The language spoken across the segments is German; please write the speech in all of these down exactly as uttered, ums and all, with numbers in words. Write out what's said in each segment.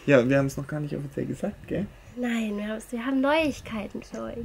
Ja, wir haben es noch gar nicht offiziell gesagt, gell? Nein, wir, wir haben Neuigkeiten für euch.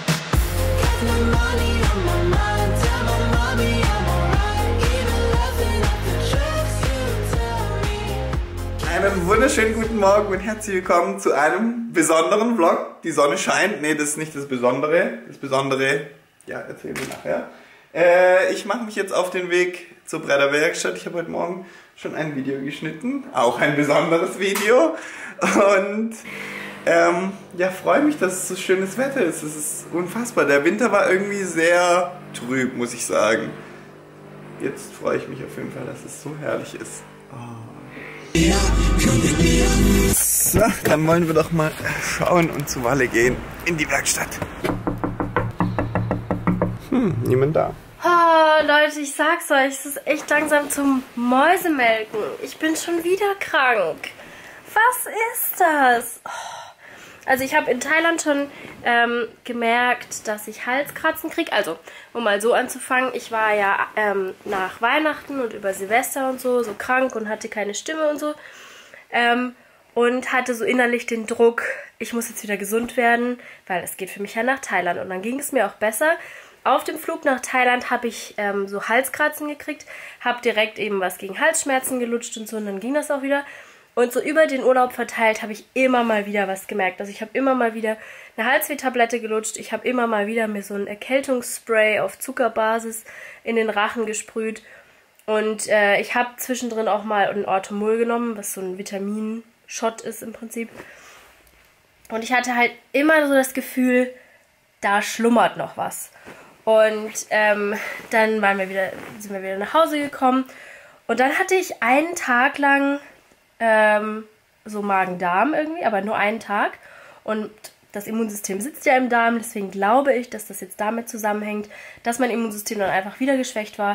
Einen wunderschönen guten Morgen und herzlich willkommen zu einem besonderen Vlog. Die Sonne scheint. Nee, das ist nicht das Besondere. Das Besondere, ja, erzählen wir nachher. Äh, ich mache mich jetzt auf den Weg zur Bretterwerkstatt. Ich habe heute Morgen schon ein Video geschnitten. Auch ein besonderes Video. Und ähm, ja, freue mich, dass es so schönes Wetter ist. Es ist unfassbar. Der Winter war irgendwie sehr trüb, muss ich sagen. Jetzt freue ich mich auf jeden Fall, dass es so herrlich ist. Oh. So, dann wollen wir doch mal schauen und zu Walle gehen in die Werkstatt. Hm, niemand da. Oh, Leute, ich sag's euch, es ist echt langsam zum Mäusemelken. Ich bin schon wieder krank. Was ist das? Oh. Also ich habe in Thailand schon ähm, gemerkt, dass ich Halskratzen kriege. Also, um mal so anzufangen, ich war ja ähm, nach Weihnachten und über Silvester und so, so krank und hatte keine Stimme und so. Ähm, und hatte so innerlich den Druck, ich muss jetzt wieder gesund werden, weil es geht für mich ja nach Thailand. Und dann ging es mir auch besser. Auf dem Flug nach Thailand habe ich ähm, so Halskratzen gekriegt, habe direkt eben was gegen Halsschmerzen gelutscht und so und dann ging das auch wieder. Und so über den Urlaub verteilt habe ich immer mal wieder was gemerkt. Also ich habe immer mal wieder eine Halsweh-Tablette gelutscht. Ich habe immer mal wieder mir so ein Erkältungsspray auf Zuckerbasis in den Rachen gesprüht. Und äh, ich habe zwischendrin auch mal ein Orthomol genommen, was so ein Vitaminshot ist im Prinzip. Und ich hatte halt immer so das Gefühl, da schlummert noch was. Und ähm, dann waren wir wieder, sind wir wieder nach Hause gekommen. Und dann hatte ich einen Tag lang Ähm, so Magen-Darm irgendwie, aber nur einen Tag. Und das Immunsystem sitzt ja im Darm, deswegen glaube ich, dass das jetzt damit zusammenhängt, dass mein Immunsystem dann einfach wieder geschwächt war.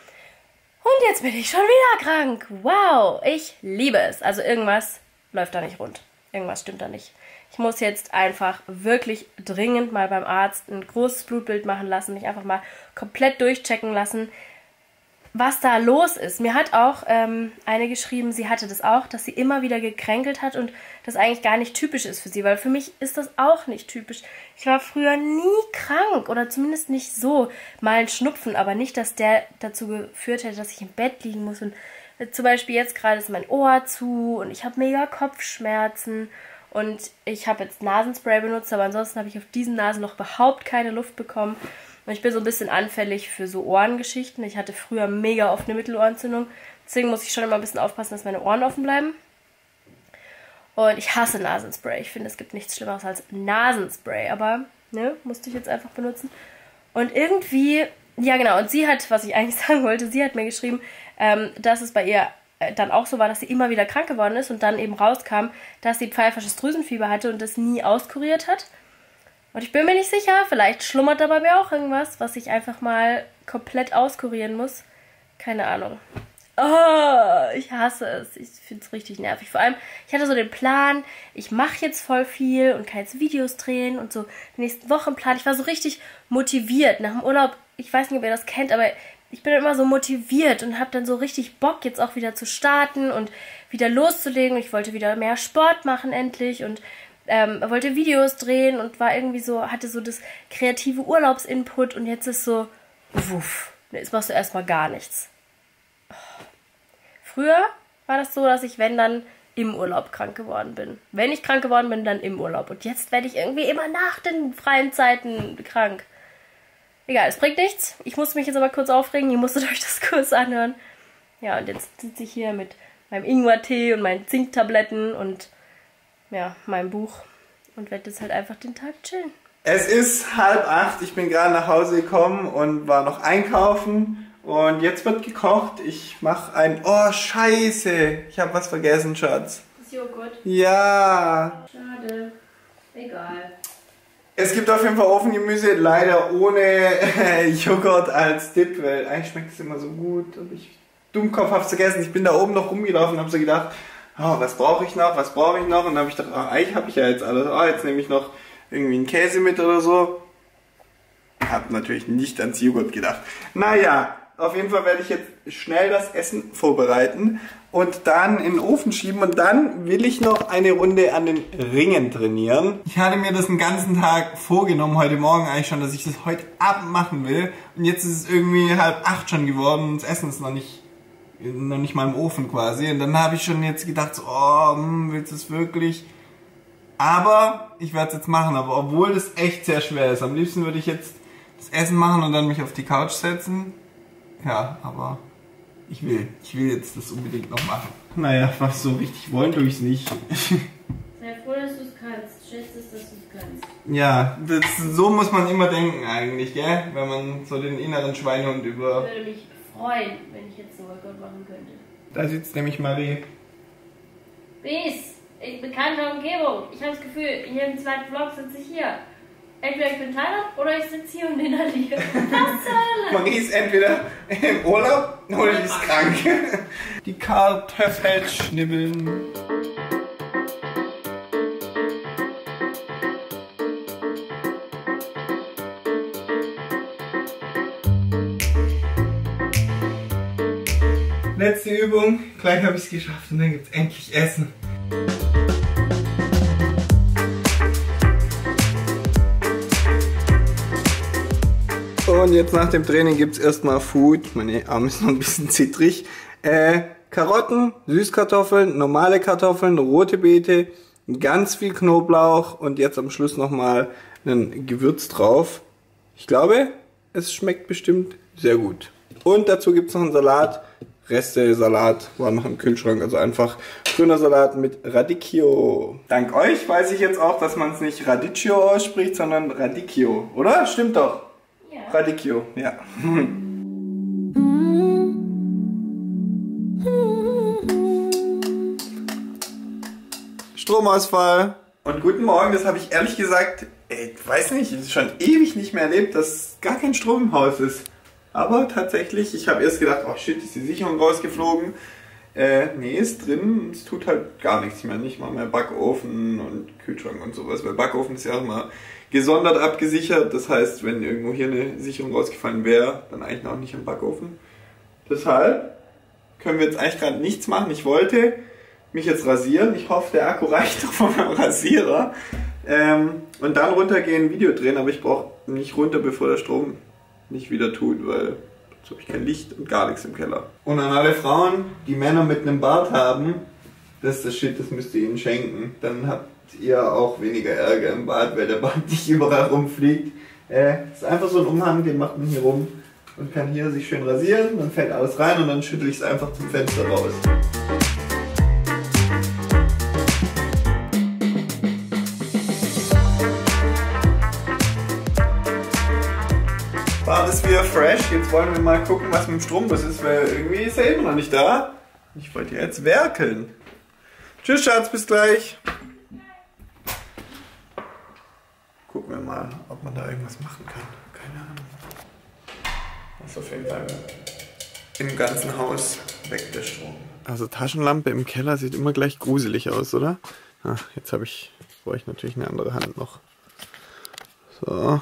Und jetzt bin ich schon wieder krank. Wow, ich liebe es. Also irgendwas läuft da nicht rund. Irgendwas stimmt da nicht. Ich muss jetzt einfach wirklich dringend mal beim Arzt ein großes Blutbild machen lassen, mich einfach mal komplett durchchecken lassen, was da los ist. Mir hat auch ähm, eine geschrieben, sie hatte das auch, dass sie immer wieder gekränkelt hat und das eigentlich gar nicht typisch ist für sie, weil für mich ist das auch nicht typisch. Ich war früher nie krank oder zumindest nicht so. Mal ein Schnupfen, aber nicht, dass der dazu geführt hätte, dass ich im Bett liegen muss. Und äh, zum Beispiel jetzt gerade ist mein Ohr zu und ich habe mega Kopfschmerzen und ich habe jetzt Nasenspray benutzt, aber ansonsten habe ich auf diesem Nasenloch überhaupt keine Luft bekommen. Und ich bin so ein bisschen anfällig für so Ohrengeschichten. Ich hatte früher mega oft eine Mittelohrentzündung. Deswegen muss ich schon immer ein bisschen aufpassen, dass meine Ohren offen bleiben. Und ich hasse Nasenspray. Ich finde, es gibt nichts Schlimmeres als Nasenspray. Aber, ne, musste ich jetzt einfach benutzen. Und irgendwie, ja genau, und sie hat, was ich eigentlich sagen wollte, sie hat mir geschrieben, ähm, dass es bei ihr dann auch so war, dass sie immer wieder krank geworden ist und dann eben rauskam, dass sie pfeifersches Drüsenfieber hatte und das nie auskuriert hat. Und ich bin mir nicht sicher, vielleicht schlummert da bei mir auch irgendwas, was ich einfach mal komplett auskurieren muss. Keine Ahnung. Oh, ich hasse es. Ich finde es richtig nervig. Vor allem, ich hatte so den Plan, ich mache jetzt voll viel und kann jetzt Videos drehen und so den nächsten Wochenplan. Ich war so richtig motiviert nach dem Urlaub. Ich weiß nicht, ob ihr das kennt, aber ich bin immer so motiviert und habe dann so richtig Bock, jetzt auch wieder zu starten und wieder loszulegen. Ich wollte wieder mehr Sport machen endlich und Ähm, wollte Videos drehen und war irgendwie so, hatte so das kreative Urlaubsinput und jetzt ist so, wuff, jetzt machst du erstmal gar nichts. Früher war das so, dass ich, wenn dann, im Urlaub krank geworden bin. Wenn ich krank geworden bin, dann im Urlaub. Und jetzt werde ich irgendwie immer nach den freien Zeiten krank. Egal, es bringt nichts. Ich musste mich jetzt aber kurz aufregen, ihr musstet euch das kurz anhören. Ja, und jetzt sitze ich hier mit meinem Ingwertee und meinen Zinktabletten und ja, mein Buch und werde jetzt halt einfach den Tag chillen. Es ist halb acht, ich bin gerade nach Hause gekommen und war noch einkaufen und jetzt wird gekocht. Ich mache ein... Oh, scheiße, ich habe was vergessen, Schatz. Das Joghurt? Ja. Schade. Egal. Es gibt auf jeden Fall Ofengemüse, leider ohne Joghurt als Dip, weil eigentlich schmeckt es immer so gut. Aber ich Dummkopf hab's vergessen. Ich bin da oben noch rumgelaufen und habe so gedacht, oh, was brauche ich noch, was brauche ich noch? Und dann habe ich gedacht, oh, eigentlich habe ich ja jetzt alles. Oh, jetzt nehme ich noch irgendwie einen Käse mit oder so. Hab natürlich nicht ans Joghurt gedacht. Naja, Auf jeden Fall werde ich jetzt schnell das Essen vorbereiten und dann in den Ofen schieben und dann will ich noch eine Runde an den Ringen trainieren. Ich hatte mir das den ganzen Tag vorgenommen, heute Morgen eigentlich schon, dass ich das heute Abend machen will. Und jetzt ist es irgendwie halb acht schon geworden und das Essen ist noch nicht, noch nicht mal im Ofen quasi. Und dann habe ich schon jetzt gedacht, so, oh, hm, willst du es wirklich? Aber ich werde es jetzt machen, aber obwohl das echt sehr schwer ist. Am liebsten würde ich jetzt das Essen machen und dann mich auf die Couch setzen. Ja, aber ich will, ich will jetzt das unbedingt noch machen. Naja, was so richtig wollen tue ich es nicht. Sei froh, dass du es kannst. Schätze es, dass du es kannst. Ja, das, so muss man immer denken eigentlich, gell? Wenn man so den inneren Schweinehund über... Ich würde mich freuen, wenn ich jetzt einen Workout machen könnte. Da sitzt nämlich Marie. Bis, in bekannter Umgebung. Ich habe das Gefühl, in jedem zweiten Vlog sitze ich hier. Entweder ich bin Thailand oder ich sitze hier und inhaliere. Was zur Hölle? Marie ist entweder im Urlaub oder die ist krank. Die Kartoffeln schnibbeln. Letzte Übung, gleich habe ich es geschafft und dann gibt es endlich Essen. Und jetzt nach dem Training gibt es erstmal Food. Meine Arme ist noch ein bisschen zittrig. Äh, Karotten, Süßkartoffeln, normale Kartoffeln, rote Beete, ganz viel Knoblauch und jetzt am Schluss nochmal ein Gewürz drauf. Ich glaube, es schmeckt bestimmt sehr gut. Und dazu gibt es noch einen Salat. Reste Salat war noch im Kühlschrank, also einfach grüner Salat mit Radicchio. Dank euch weiß ich jetzt auch, dass man es nicht Radicchio ausspricht, sondern Radicchio, oder? Stimmt doch. Ja. Radicchio, ja. Stromausfall. Und guten Morgen, das habe ich ehrlich gesagt, ich weiß nicht, es ist schon ewig nicht mehr erlebt, dass gar kein Strom im Haus ist. Aber tatsächlich, ich habe erst gedacht, oh shit, ist die Sicherung rausgeflogen. Äh, nee, ist drin, es tut halt gar nichts mehr, nicht mal mehr Backofen und Kühlschrank und sowas. Weil Backofen ist ja auch mal gesondert abgesichert, das heißt, wenn irgendwo hier eine Sicherung rausgefallen wäre, dann eigentlich noch nicht im Backofen. Deshalb können wir jetzt eigentlich gerade nichts machen. Ich wollte mich jetzt rasieren, ich hoffe, der Akku reicht doch von meinem Rasierer. Ähm, und dann runtergehen, Video drehen, aber ich brauche nicht runter, bevor der Strom nicht wieder tut, weil jetzt habe ich kein Licht und gar nichts im Keller. Und an alle Frauen, die Männer mit einem Bart haben, das ist das Shit, das müsst ihr ihnen schenken. Dann habt ihr auch weniger Ärger im Bad, weil der Bart nicht überall rumfliegt. Äh, das ist einfach so ein Umhang, den macht man hier rum und kann hier sich schön rasieren, dann fällt alles rein und dann schüttel ich es einfach zum Fenster raus. Bad ist wieder fresh. Jetzt wollen wir mal gucken, was mit dem Strom los ist, weil irgendwie ist er immer noch nicht da. Ich wollte ja jetzt werkeln. Tschüss, Schatz, bis gleich. Gucken wir mal, ob man da irgendwas machen kann. Keine Ahnung. Das ist auf jeden Fall im ganzen Haus weg, der Strom. Also Taschenlampe im Keller sieht immer gleich gruselig aus, oder? Ach, jetzt habe ich, brauche ich natürlich eine andere Hand noch. So.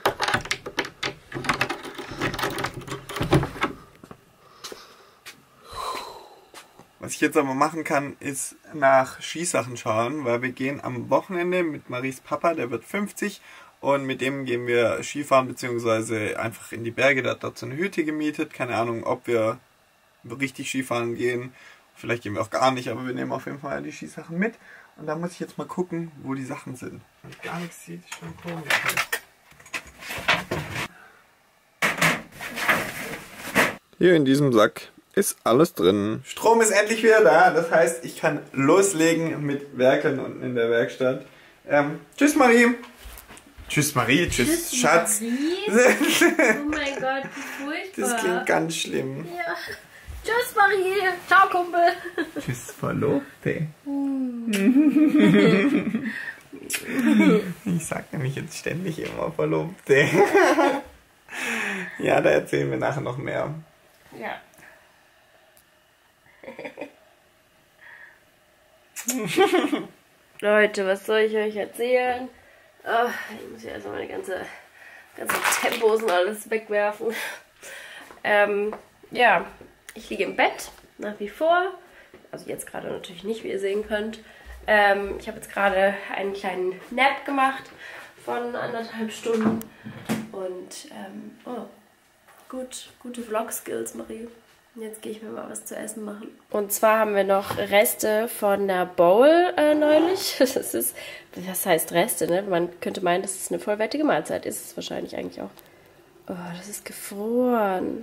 Was ich jetzt aber machen kann, ist nach Skisachen schauen, weil wir gehen am Wochenende mit Maries Papa, der wird fünfzig, und mit dem gehen wir Skifahren bzw. einfach in die Berge. Der hat dort so eine Hütte gemietet, keine Ahnung, ob wir richtig Skifahren gehen, vielleicht gehen wir auch gar nicht, aber wir nehmen auf jeden Fall die Skisachen mit. Und da muss ich jetzt mal gucken, wo die Sachen sind. Wenn ich gar nichts sieht, ist schon komisch. Hier in diesem Sack ist alles drin. Strom ist endlich wieder da, das heißt, ich kann loslegen mit Werkeln unten in der Werkstatt. Ähm, tschüss Marie. Tschüss Marie, tschüss, tschüss Schatz. Marie? Oh mein Gott, wie furchtbar. Das klingt ganz schlimm. Ja. Tschüss Marie, ciao Kumpel. Tschüss Verlobte. Ich sag nämlich jetzt ständig immer Verlobte. Ja, da erzählen wir nachher noch mehr. Ja. Leute, was soll ich euch erzählen? Oh, ich muss ja erstmal meine ganze, ganze Tempos und alles wegwerfen. Ähm, ja, ich liege im Bett, nach wie vor. Also jetzt gerade natürlich nicht, wie ihr sehen könnt. Ähm, ich habe jetzt gerade einen kleinen Nap gemacht von anderthalb Stunden. Und, ähm, oh, gut, gute Vlog-Skills, Marie. Jetzt gehe ich mir mal was zu essen machen. Und zwar haben wir noch Reste von der Bowl äh, neulich. Das ist, was heißt Reste, ne? Man könnte meinen, dass es eine vollwertige Mahlzeit ist. Ist es wahrscheinlich eigentlich auch. Oh, das ist gefroren.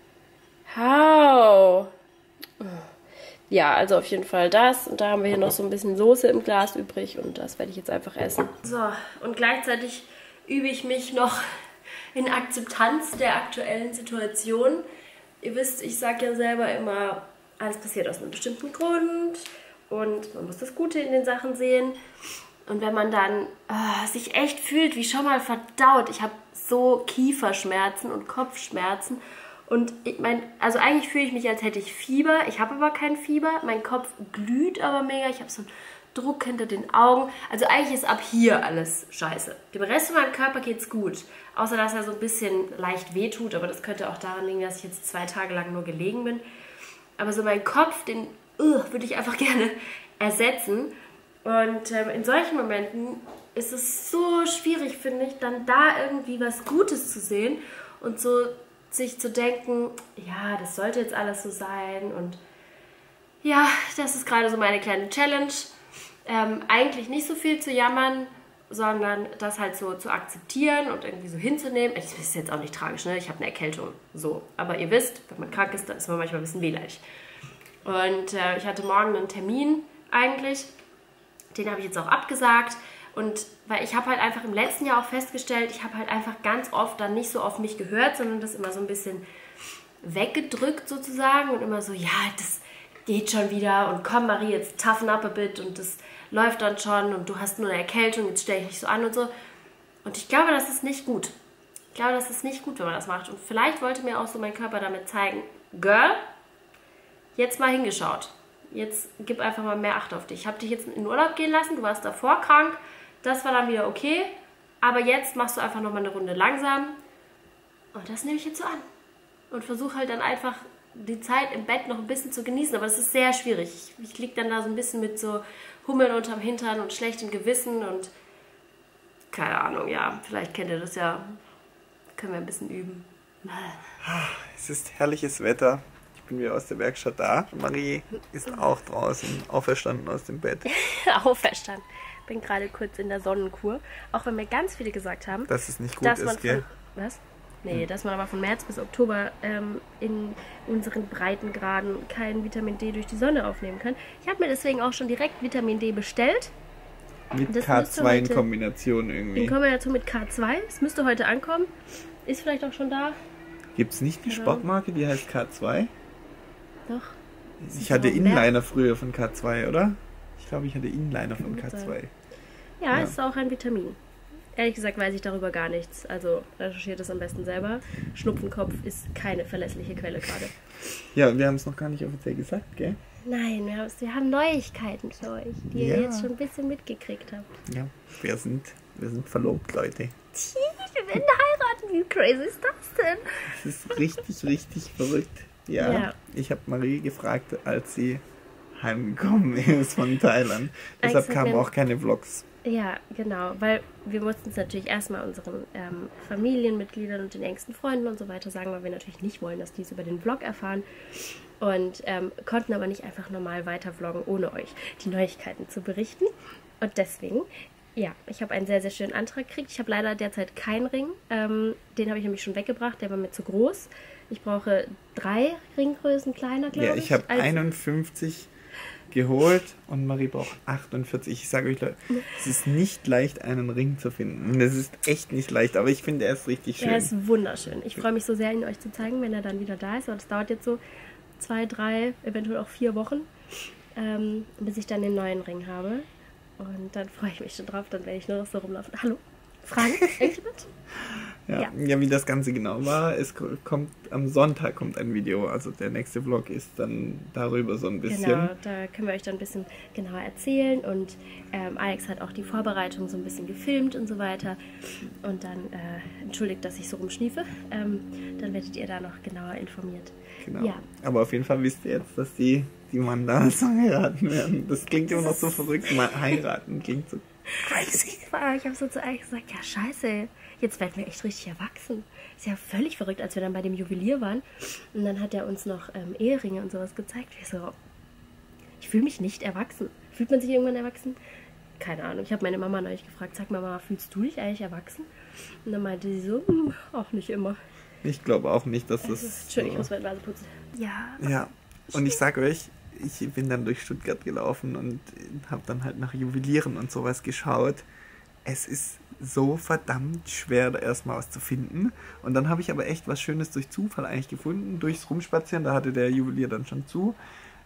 How? Oh. Ja, also auf jeden Fall das. Und da haben wir hier noch so ein bisschen Soße im Glas übrig. Und das werde ich jetzt einfach essen. So, und gleichzeitig übe ich mich noch in Akzeptanz der aktuellen Situation. Ihr wisst, ich sage ja selber immer, alles passiert aus einem bestimmten Grund und man muss das Gute in den Sachen sehen. Und wenn man dann oh, sich echt fühlt, wie schon mal verdaut, ich habe so Kieferschmerzen und Kopfschmerzen und ich mein, also eigentlich fühle ich mich, als hätte ich Fieber. Ich habe aber kein Fieber, mein Kopf glüht aber mega, ich habe so einen Druck hinter den Augen. Also eigentlich ist ab hier alles scheiße. Dem Rest von meinem Körper geht's gut. Außer, dass er so ein bisschen leicht wehtut. Aber das könnte auch daran liegen, dass ich jetzt zwei Tage lang nur gelegen bin. Aber so mein Kopf, den uh, würde ich einfach gerne ersetzen. Und ähm, in solchen Momenten ist es so schwierig, finde ich, dann da irgendwie was Gutes zu sehen. Und so sich zu denken, ja, das sollte jetzt alles so sein. Und ja, das ist gerade so meine kleine Challenge. Ähm, eigentlich nicht so viel zu jammern, sondern das halt so zu akzeptieren und irgendwie so hinzunehmen. Das ist jetzt auch nicht tragisch, ne? Ich habe eine Erkältung, so. Aber ihr wisst, wenn man krank ist, dann ist man manchmal ein bisschen wehleidig. Und äh, ich hatte morgen einen Termin eigentlich, den habe ich jetzt auch abgesagt. Und weil ich habe halt einfach im letzten Jahr auch festgestellt, ich habe halt einfach ganz oft dann nicht so auf mich gehört, sondern das immer so ein bisschen weggedrückt sozusagen und immer so, ja, das geht schon wieder und komm Marie, jetzt toughen up a bit und das läuft dann schon und du hast nur eine Erkältung, jetzt stell dich nicht so an und so. Und ich glaube, das ist nicht gut. Ich glaube, das ist nicht gut, wenn man das macht. Und vielleicht wollte mir auch so mein Körper damit zeigen, Girl, jetzt mal hingeschaut. Jetzt gib einfach mal mehr Acht auf dich. Ich habe dich jetzt in den Urlaub gehen lassen, du warst davor krank, das war dann wieder okay, aber jetzt machst du einfach nochmal eine Runde langsam und das nehme ich jetzt so an. Und versuche halt dann einfach die Zeit im Bett noch ein bisschen zu genießen, aber es ist sehr schwierig. Ich, ich liege dann da so ein bisschen mit so Hummeln unterm Hintern und schlechtem Gewissen und keine Ahnung, ja, vielleicht kennt ihr das ja, können wir ein bisschen üben. Es ist herrliches Wetter. Ich bin wieder aus der Werkstatt da. Marie ist auch draußen, auferstanden aus dem Bett. Auferstanden. Bin gerade kurz in der Sonnenkur, auch wenn mir ganz viele gesagt haben, dass es nicht gut dass ist, man gell? Von, was? Nee, hm. dass man aber von März bis Oktober ähm, in unseren Breitengraden kein Vitamin D durch die Sonne aufnehmen kann. Ich habe mir deswegen auch schon direkt Vitamin D bestellt. Mit das K zwei in Kombination irgendwie. In Kombination mit K zwei. Es müsste heute ankommen. Ist vielleicht auch schon da. Gibt es nicht eine ja. Sportmarke, die heißt K zwei? Doch. Ich hatte Inliner früher von K zwei, oder? Ich glaube, ich hatte Inliner von K zwei. Ja, ja, ist auch ein Vitamin. Ehrlich gesagt weiß ich darüber gar nichts. Also recherchiert es am besten selber. Schnupfenkopf ist keine verlässliche Quelle gerade. Ja, wir haben es noch gar nicht offiziell gesagt, gell? Nein, wir, wir haben Neuigkeiten für euch, die ja. ihr jetzt schon ein bisschen mitgekriegt habt. Ja, wir sind, wir sind verlobt, Leute. Wir werden heiraten. Wie crazy ist das denn? Das ist richtig, richtig verrückt. Ja, ja. Ich habe Marie gefragt, als sie heimgekommen ist von Thailand. Deshalb kamen auch keine Vlogs. Ja, genau, weil wir mussten es natürlich erstmal unseren ähm, Familienmitgliedern und den engsten Freunden und so weiter sagen, weil wir natürlich nicht wollen, dass die es über den Vlog erfahren und ähm, konnten aber nicht einfach normal weiter vloggen, ohne euch die Neuigkeiten zu berichten. Und deswegen, ja, ich habe einen sehr, sehr schönen Antrag gekriegt. Ich habe leider derzeit keinen Ring, ähm, den habe ich nämlich schon weggebracht, der war mir zu groß. Ich brauche drei Ringgrößen kleiner, glaube ich. Ja, ich habe einundfünfzig geholt und Marie braucht achtundvierzig. Ich sage euch, Leute, es ist nicht leicht, einen Ring zu finden. Es ist echt nicht leicht, aber ich finde, er ist richtig schön. Er ist wunderschön. Ich freue mich so sehr, ihn euch zu zeigen, wenn er dann wieder da ist. Aber das dauert jetzt so zwei, drei, eventuell auch vier Wochen, ähm, bis ich dann den neuen Ring habe. Und dann freue ich mich schon drauf. Dann werde ich nur noch so rumlaufen. Hallo. Fragen? Irgendjemand? Ja, Ja. ja, wie das Ganze genau war, es kommt am Sonntag kommt ein Video, also der nächste Vlog ist dann darüber so ein bisschen. Genau, da können wir euch dann ein bisschen genauer erzählen und ähm, Alex hat auch die Vorbereitung so ein bisschen gefilmt und so weiter und dann, äh, entschuldigt, dass ich so rumschniefe, ähm, dann werdet ihr da noch genauer informiert. Genau. Ja. Aber auf jeden Fall wisst ihr jetzt, dass die, die Mandas heiraten werden. Das klingt immer noch so verrückt, mal heiraten klingt so crazy. Ich habe so zu Alex gesagt, ja scheiße, jetzt werden wir echt richtig erwachsen. Ist ja völlig verrückt, als wir dann bei dem Juwelier waren. Und dann hat er uns noch ähm, Eheringe und sowas gezeigt. Ich so, ich fühle mich nicht erwachsen. Fühlt man sich irgendwann erwachsen? Keine Ahnung. Ich habe meine Mama neulich gefragt, sag mal, Mama, fühlst du dich eigentlich erwachsen? Und dann meinte sie so, hm, auch nicht immer. Ich glaube auch nicht, dass Also, das... Entschuldigung, ich so muss meine Nase putzen. Ja. Ja, und ich sag euch, ich bin dann durch Stuttgart gelaufen und habe dann halt nach Juwelieren und sowas geschaut. Es ist so verdammt schwer, da erstmal was zu finden. Und dann habe ich aber echt was Schönes durch Zufall eigentlich gefunden. Durchs Rumspazieren, da hatte der Juwelier dann schon zu.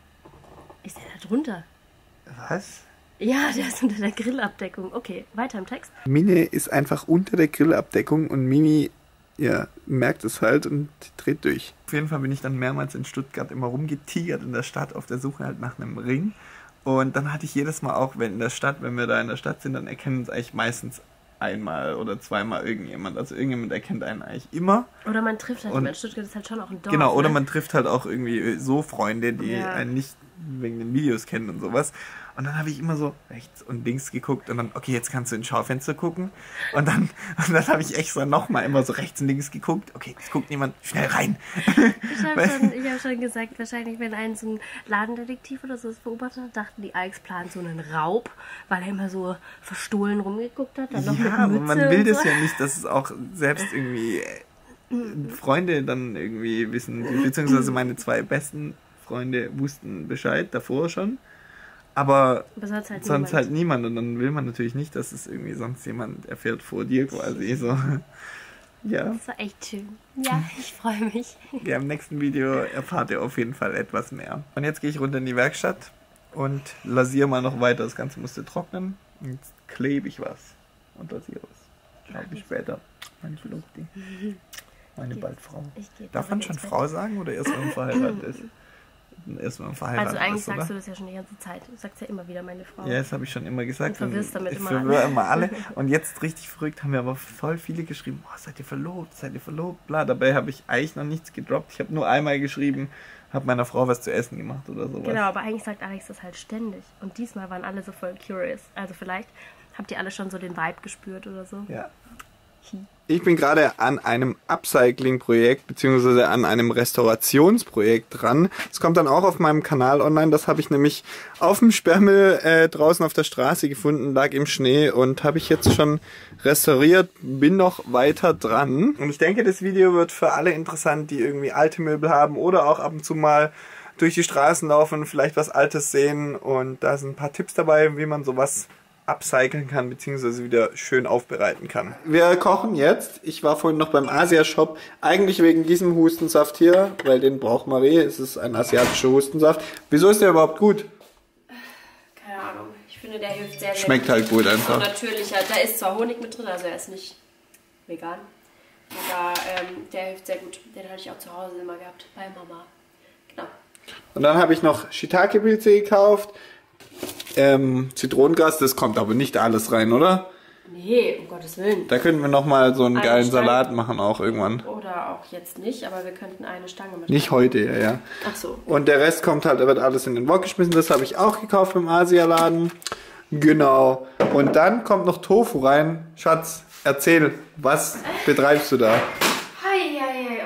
Ist der da drunter? Was? Ja, der ist unter der Grillabdeckung. Okay, weiter im Text. Mine ist einfach unter der Grillabdeckung und Mimi, ja, merkt es halt und dreht durch. Auf jeden Fall bin ich dann mehrmals in Stuttgart immer rumgetigert in der Stadt auf der Suche halt nach einem Ring. Und dann hatte ich jedes Mal auch, wenn in der Stadt, wenn wir da in der Stadt sind, dann erkennen uns eigentlich meistens einmal oder zweimal irgendjemand. Also irgendjemand erkennt einen eigentlich immer. Oder man trifft halt Und- jemanden. Stuttgart ist halt schon auch ein Dorf. Genau, oder ne? man trifft halt auch irgendwie so Freunde, die Ja. einen nicht wegen den Videos kennen und sowas. Und dann habe ich immer so rechts und links geguckt und dann, okay, jetzt kannst du ins Schaufenster gucken. Und dann, und dann habe ich extra nochmal immer so rechts und links geguckt. Okay, jetzt guckt niemand, schnell rein. Ich habe schon, ich hab schon gesagt, wahrscheinlich, wenn ein so ein Ladendetektiv oder so das beobachtet hat, dachten die, Alex plant so einen Raub, weil er immer so verstohlen rumgeguckt hat. Dann noch Ja, mit aber Mütze man will und das so. ja nicht, dass es auch selbst irgendwie äh, Freunde dann irgendwie wissen. Beziehungsweise meine zwei besten Freunde wussten Bescheid davor schon. Aber Aber sonst halt sonst niemand. halt niemand. Und dann will man natürlich nicht, dass es irgendwie sonst jemand erfährt vor dir quasi. So. Ja. Das war echt schön. Ja, ich freue mich. Ja, im nächsten Video erfahrt ihr auf jeden Fall etwas mehr. Und jetzt gehe ich runter in die Werkstatt und lasiere mal noch weiter. Das Ganze musste trocknen. Und jetzt klebe ich was und lasiere was. Schau bis später. Meine Verlobte. Meine Geh- bald Frau. Ich gehe Darf man schon Frau sagen oder erst wenn man verheiratet ist? Erst wenn man verheiratet Also eigentlich ist, oder? sagst du das ja schon die ganze Zeit. Du sagst ja immer wieder meine Frau. Ja, das habe ich schon immer gesagt. Und verwirrst Und damit ich immer verwirre alle. immer alle. Und jetzt richtig verrückt haben mir aber voll viele geschrieben, oh, seid ihr verlobt, seid ihr verlobt, bla. Dabei habe ich eigentlich noch nichts gedroppt. Ich habe nur einmal geschrieben, habe meiner Frau was zu essen gemacht oder sowas. Genau, aber eigentlich sagt Alex das halt ständig. Und diesmal waren alle so voll curious. Also vielleicht habt ihr alle schon so den Vibe gespürt oder so. Ja. Ich bin gerade an einem Upcycling-Projekt beziehungsweise an einem Restaurationsprojekt dran. Das kommt dann auch auf meinem Kanal online. Das habe ich nämlich auf dem Sperrmüll äh, draußen auf der Straße gefunden, lag im Schnee und habe ich jetzt schon restauriert. Bin noch weiter dran. Und ich denke, das Video wird für alle interessant, die irgendwie alte Möbel haben oder auch ab und zu mal durch die Straßen laufen, vielleicht was Altes sehen. Und da sind ein paar Tipps dabei, wie man sowas upcyclen kann, beziehungsweise wieder schön aufbereiten kann. Wir kochen jetzt. Ich war vorhin noch beim Asia-Shop, eigentlich wegen diesem Hustensaft hier, weil den braucht Marie. Es ist ein asiatischer Hustensaft. Wieso ist der überhaupt gut? Keine Ahnung. Ich finde, der hilft sehr, sehr Schmeckt gut. halt gut einfach. Und natürlicher. Da ist zwar Honig mit drin, also er ist nicht vegan. Aber ähm, der hilft sehr gut. Den hatte ich auch zu Hause immer gehabt, bei Mama. Genau. Und dann habe ich noch Shiitake-Pilze gekauft. Ähm, Zitronengras, das kommt aber nicht alles rein, oder? Nee, um Gottes Willen. Da könnten wir nochmal so einen Eine geilen Stange. Salat machen auch irgendwann. Oder auch jetzt nicht, aber wir könnten eine Stange mit Nicht rein. heute, ja, ja. Ach so. Und der Rest kommt halt, da wird alles in den Wok geschmissen. Das habe ich auch gekauft im Asialaden. Genau. Und dann kommt noch Tofu rein. Schatz, erzähl, was betreibst du da? Hei, hei, hei.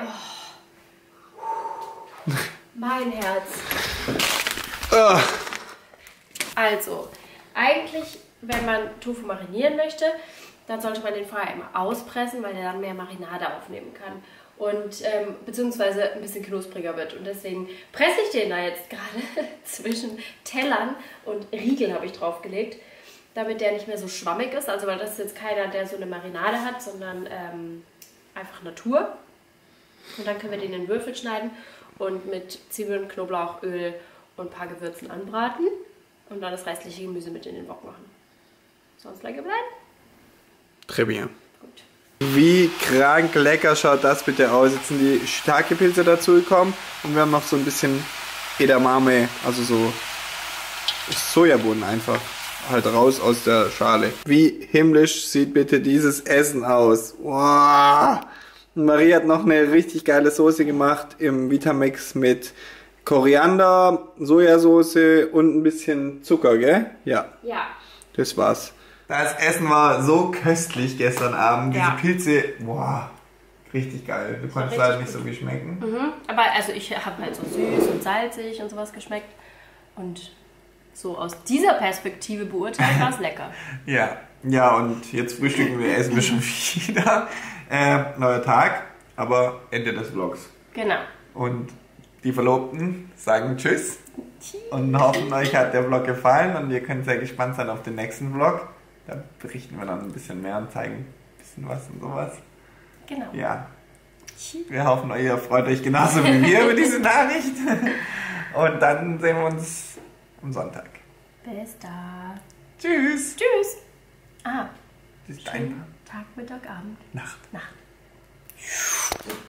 Oh. Mein Herz. Ah, Also, eigentlich, wenn man Tofu marinieren möchte, dann sollte man den vorher immer auspressen, weil der dann mehr Marinade aufnehmen kann. Und ähm, beziehungsweise ein bisschen knuspriger wird. Und deswegen presse ich den da jetzt gerade zwischen Tellern und Riegel habe ich draufgelegt, damit der nicht mehr so schwammig ist. Also weil das ist jetzt keiner, der so eine Marinade hat, sondern ähm, einfach Natur. Und dann können wir den in Würfel schneiden und mit Zwiebeln, Knoblauch, Öl und ein paar Gewürzen anbraten. Und dann das restliche Gemüse mit in den Wok machen. Sounds like a plan? très bien. Gut. Wie krank lecker schaut das bitte aus. Jetzt sind die Shiitake-Pilze dazu gekommen und wir haben noch so ein bisschen Edamame, also so Sojabohnen einfach halt raus aus der Schale. Wie himmlisch sieht bitte dieses Essen aus. Wow. Und Marie hat noch eine richtig geile Soße gemacht im Vitamix mit Koriander, Sojasauce und ein bisschen Zucker, gell? Ja. Ja. Das war's. Das Essen war so köstlich gestern Abend. Ja. Diese Pilze, boah, richtig geil. Du konntest leider nicht so viel schmecken. Mhm. Aber also ich habe halt so süß und salzig und sowas geschmeckt. Und so aus dieser Perspektive beurteilt war es lecker. Ja, ja, und jetzt frühstücken wir, essen wir schon wieder. Äh, neuer Tag, aber Ende des Vlogs. Genau. Und die Verlobten sagen Tschüss und hoffen, euch hat der Vlog gefallen und ihr könnt sehr gespannt sein auf den nächsten Vlog. Da berichten wir dann ein bisschen mehr und zeigen ein bisschen was und sowas. Genau. Ja. Wir hoffen, ihr freut euch genauso wie wir über diese Nachricht. Und dann sehen wir uns am Sonntag. Bis da. Tschüss. Tschüss. Ah. Bis dein Tag, Mittag, Abend. Nacht. Nacht.